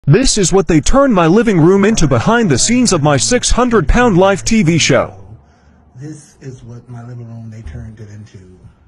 This is what they turned my living room into behind the scenes of my 600-pound live TV show. This is what my living room they turned it into.